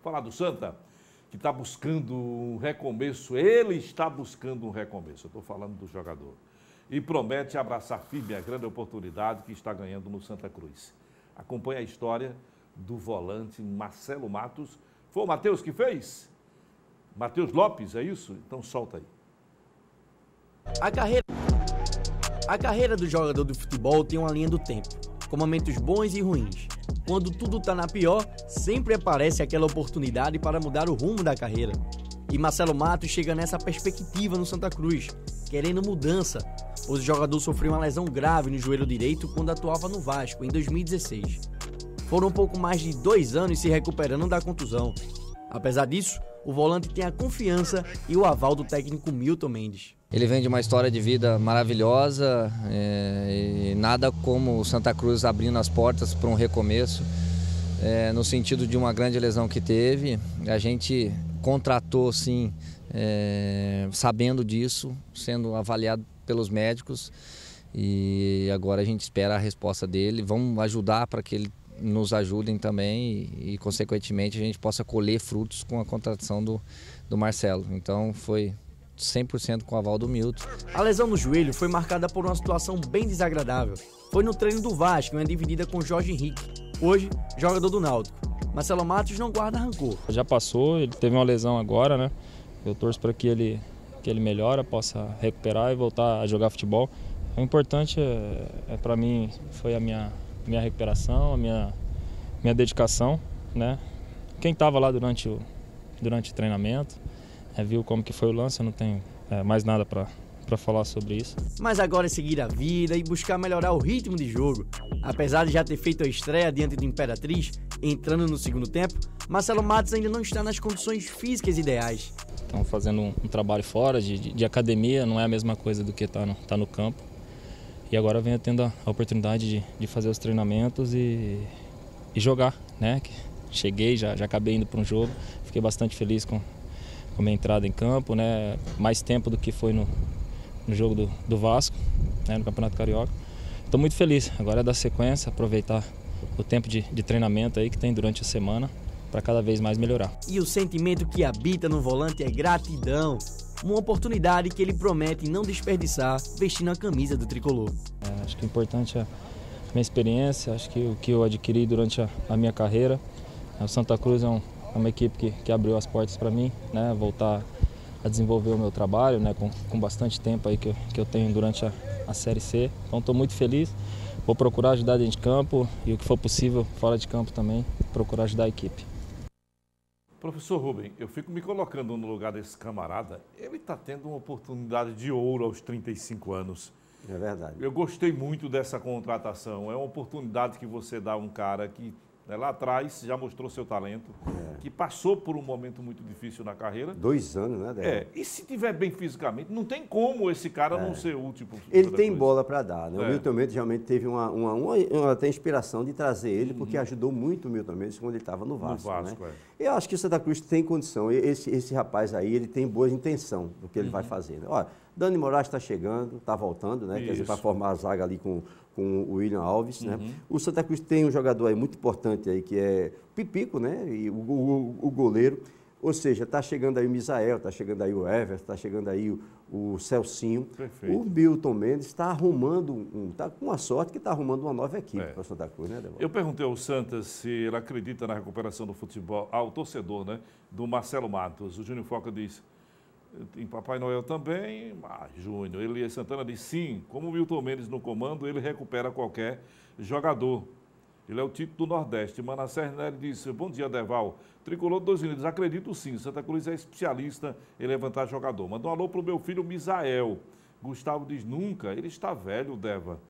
falar do Santa, que está buscando um recomeço. Ele está buscando um recomeço. Eu estou falando do jogador. E promete abraçar firme a grande oportunidade que está ganhando no Santa Cruz. Acompanhe a história do volante Marcelo Matos. Foi o Matheus que fez? Matheus Lopes, é isso? Então solta aí. A carreira do jogador de futebol tem uma linha do tempo, com momentos bons e ruins. Quando tudo está na pior, sempre aparece aquela oportunidade para mudar o rumo da carreira. E Marcelo Matos chega nessa perspectiva no Santa Cruz, querendo mudança. O jogador sofreu uma lesão grave no joelho direito quando atuava no Vasco, em 2016. Foram um pouco mais de 2 anos se recuperando da contusão. Apesar disso, o volante tem a confiança e o aval do técnico Milton Mendes. Ele vem de uma história de vida maravilhosa e nada como o Santa Cruz abrindo as portas para um recomeço. No sentido de uma grande lesão que teve, a gente contratou sim, sabendo disso, sendo avaliado pelos médicos, e agora a gente espera a resposta dele. Vamos ajudar para que ele nos ajudem também e consequentemente a gente possa colher frutos com a contratação do Marcelo. Então foi 100% com o aval do Milton. A lesão no joelho foi marcada por uma situação bem desagradável. Foi no treino do Vasco, em uma dividida com Jorge Henrique, hoje jogador do Náutico. Marcelo Matos não guarda rancor. Já passou, ele teve uma lesão agora, né? Eu torço para que ele melhore, possa recuperar e voltar a jogar futebol. O importante para mim foi a minha recuperação, a minha dedicação, né? Quem estava lá durante o treinamento viu como que foi o lance. Eu não tenho mais nada para falar sobre isso. Mas agora é seguir a vida e buscar melhorar o ritmo de jogo. Apesar de já ter feito a estreia diante do Imperatriz, entrando no segundo tempo, Marcelo Matos ainda não está nas condições físicas ideais. Estão fazendo um trabalho fora de academia, não é a mesma coisa do que tá no campo. E agora venho tendo a oportunidade de fazer os treinamentos e jogar, né? Cheguei, já acabei indo para um jogo, fiquei bastante feliz com a minha entrada em campo, né? Mais tempo do que foi no jogo do Vasco, né? No Campeonato Carioca. Estou muito feliz, agora é dar sequência, aproveitar o tempo de treinamento aí que tem durante a semana para cada vez mais melhorar. E o sentimento que habita no volante é gratidão. Uma oportunidade que ele promete não desperdiçar vestindo a camisa do tricolor. Acho que o importante é a minha experiência, acho que o que eu adquiri durante a minha carreira. O Santa Cruz é uma equipe que abriu as portas para mim, né? Voltar a desenvolver o meu trabalho, né? Com bastante tempo aí que eu tenho durante a Série C. Então estou muito feliz, vou procurar ajudar dentro de campo e o que for possível fora de campo também, procurar ajudar a equipe. Professor Rubem, eu fico me colocando no lugar desse camarada. Ele está tendo uma oportunidade de ouro aos 35 anos. É verdade. Eu gostei muito dessa contratação. É uma oportunidade que você dá a um cara que lá atrás já mostrou seu talento, que passou por um momento muito difícil na carreira. 2 anos, né, Débora? E se tiver bem fisicamente, não tem como esse cara não ser útil. Ele tem bola para dar, né? O Milton Mendes realmente teve uma até inspiração de trazer ele, porque ajudou muito o Milton Mendes quando ele estava no Vasco. Né? Eu acho que o Santa Cruz tem condição. Esse rapaz aí, ele tem boa intenção do que ele vai fazer. Né? Olha, Dani Moraes está chegando, está voltando, né? Quer dizer, para formar a zaga ali com o William Alves, né? O Santa Cruz tem um jogador aí muito importante aí, que é o Pipico, né? E o goleiro. Ou seja, está chegando aí o Misael, está chegando aí o Everton, está chegando aí o Celcinho. Perfeito. O Milton Mendes está arrumando, está com a sorte que está arrumando uma nova equipe para o Santa Cruz, né, Débora? Eu perguntei ao Santos se ele acredita na recuperação do futebol, ao torcedor, né? Do Marcelo Matos. O Júnior Foca disse, em Papai Noel também, Júnior. Elias Santana disse sim, como o Milton Mendes no comando, ele recupera qualquer jogador. Ele é o título do Nordeste. Manassés Nery disse, bom dia, Deval. Tricolor dos Unidos, acredito sim, Santa Cruz é especialista em levantar jogador. Mandou um alô para o meu filho Misael. Gustavo diz, nunca, ele está velho, Deva.